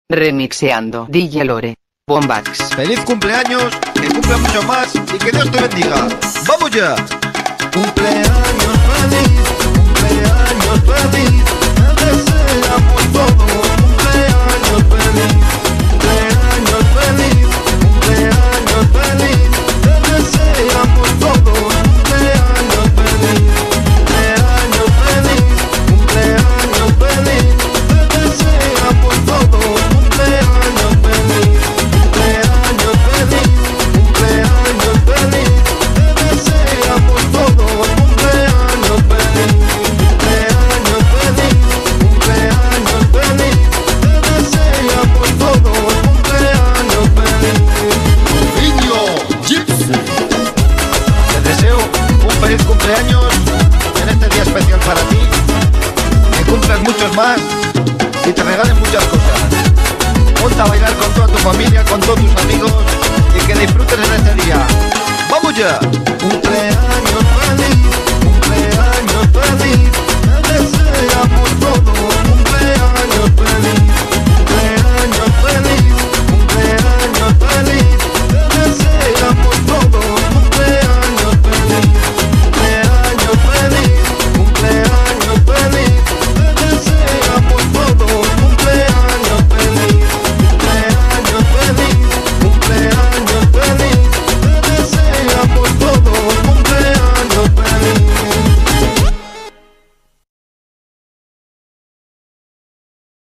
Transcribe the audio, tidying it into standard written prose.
Remixeando DJ Lore. Bombax. Feliz cumpleaños, que cumpla mucho más y que Dios te bendiga. ¡Vamos ya! Cumpleaños feliz, te deseamos todo.